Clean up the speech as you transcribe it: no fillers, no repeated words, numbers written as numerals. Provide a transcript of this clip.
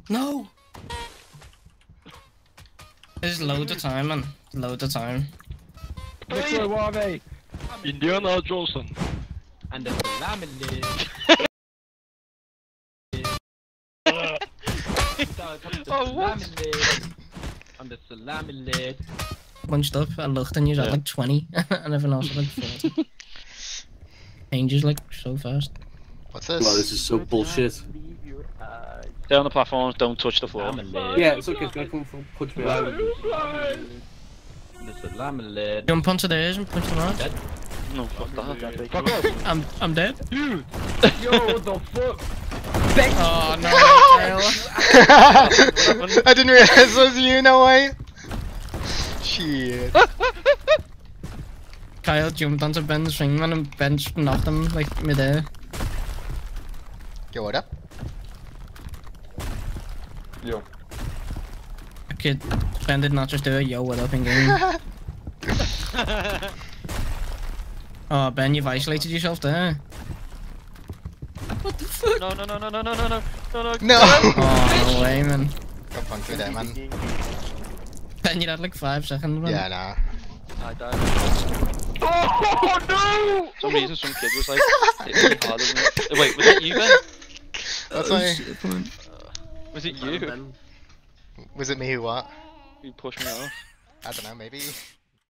No! There's loads of time, man. Loads of time. Indiana Johnson. And the salami lid. Oh, what? And the salami lid. Bunched up, I looked and you had like 20, and everyone else had like 40. Changes like so fast. What's Wow, this? this is so bullshit. Stay on the platforms, don't touch the floor. Yeah, it's okay, it's gonna come from punch me out. The salami lid. Jump onto theirs and punch them out. No, fuck that. Fuck off. I'm dead. Dude! Yo, what the fuck? Oh no, I didn't realize it was you, no way. Shit. Kyle jumped onto Ben's ring, man, and Ben knocked him like mid-air. Yo, what up? Yo. Kid, Ben did not just do a yo, what up in game. Oh, Ben, you've isolated yourself there. What the fuck? No. No! Oh, no way, man. Got punked with that, man. Ben, you had like 5 seconds, man. Yeah, nah. I died. Oh no! For some reason, some kid was like hitting me harder than me. Wait, was it you, Ben? That's Oh, why. shit, man. Was it you Was it me who what? who pushed me off? I don't know, maybe.